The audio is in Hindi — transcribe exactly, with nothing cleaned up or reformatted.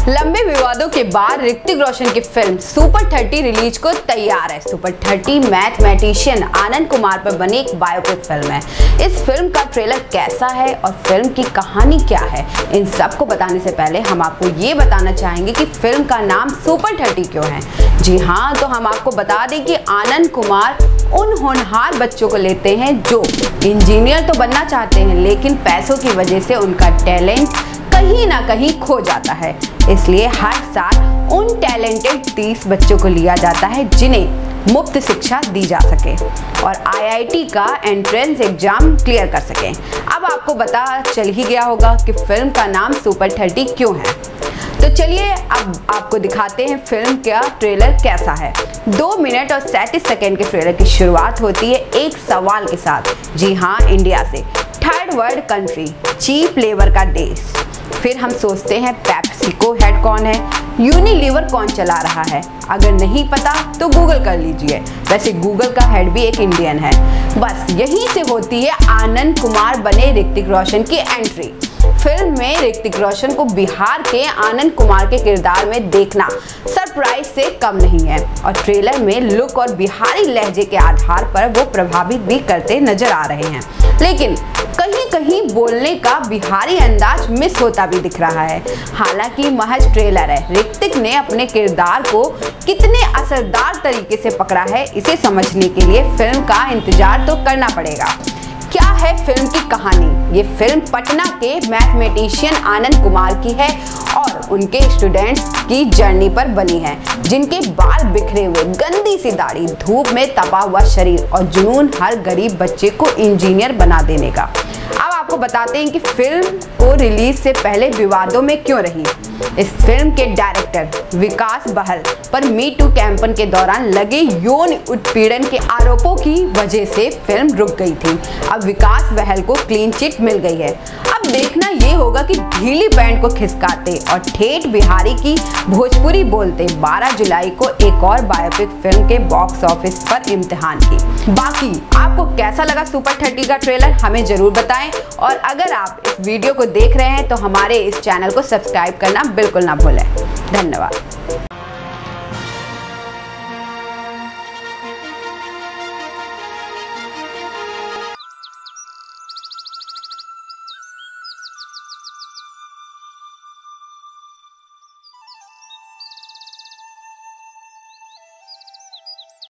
लंबे विवादों के बाद ऋतिक रोशन की फिल्म सुपर थर्टी रिलीज को तैयार है। Super thirty mathematician Anand Kumar पर बनी एक बायोपिक फिल्म है। इस फिल्म का ट्रेलर कैसा है और फिल्म की कहानी क्या है, इन सब को बताने से पहले हम आपको ये बताना चाहेंगे कि फिल्म का नाम सुपर थर्टी क्यों है। जी हाँ, तो हम आपको बता दें कि आनंद कुमार उन होनहार बच्चों को लेते हैं जो इंजीनियर तो बनना चाहते हैं, लेकिन पैसों की वजह से उनका टैलेंट कहीं ना कहीं खो जाता है। इसलिए हर साल उन टैलेंटेड तीस बच्चों को लिया जाता है जिन्हें मुफ्त शिक्षा दी जा सके और आई आई टी का एंट्रेंस एग्जाम क्लियर कर सकें। अब आपको पता चल ही गया होगा कि फिल्म का नाम सुपर थर्टी क्यों है। तो चलिए अब आपको दिखाते हैं फिल्म का ट्रेलर कैसा है। दो मिनट और सैंतीस सेकेंड के ट्रेलर की शुरुआत होती है एक सवाल के साथ। जी हाँ, इंडिया से, third world country, cheap labour का देश। फिर हम सोचते हैं पेप्सिको हेड कौन है, यूनिलीवर कौन चला रहा है। अगर नहीं पता तो गूगल कर लीजिए, वैसे गूगल का हेड भी एक इंडियन है। बस यहीं से होती है आनंद कुमार बने ऋतिक रोशन की एंट्री। फिल्म में ऋतिक रोशन को बिहार के आनंद कुमार के किरदार में देखना सरप्राइज से कम नहीं है और ट्रेलर में लुक और बिहारी लहजे के आधार पर वो प्रभावित भी करते नजर आ रहे हैं, लेकिन कहीं कहीं बोलने का बिहारी अंदाज मिस होता भी दिख रहा है। हालांकि महज ट्रेलर है, ऋतिक ने अपने किरदार को कितने असरदार तरीके से पकड़ा है, इसे समझने के लिए फिल्म का इंतजार तो करना पड़ेगा। क्या है फिल्म की कहानी? ये फिल्म पटना के मैथमेटिशियन आनंद कुमार की है और उनके स्टूडेंट्स की जर्नी पर बनी है, जिनके बाल बिखरे हुए, गंदी सी दाढ़ी, धूप में तपा हुआ शरीर और जुनून हर गरीब बच्चे को इंजीनियर बना देने का। अब आपको बताते हैं कि फिल्म को रिलीज से पहले विवादों में क्यों रही। इस फिल्म के डायरेक्टर विकास बहल पर मी टू कैंपेन के दौरान लगे यौन उत्पीड़न के आरोपों की वजह से फिल्म रुक गई थी। अब विकास बहल को क्लीन चिट मिल गई है। अब देखना ये होगा कि ढीली पैंट को खिसकाते और ठेठ बिहारी की भोजपुरी बोलते बारह जुलाई को एक और बायोपिक फिल्म के बॉक्स ऑफिस पर इम्तिहान की। बाकी आपको कैसा लगा सुपर थर्टी का ट्रेलर, हमें जरूर बताएं और अगर आप इस वीडियो को देख रहे हैं तो हमारे इस चैनल को सब्सक्राइब करना बिल्कुल ना भूलें। धन्यवाद।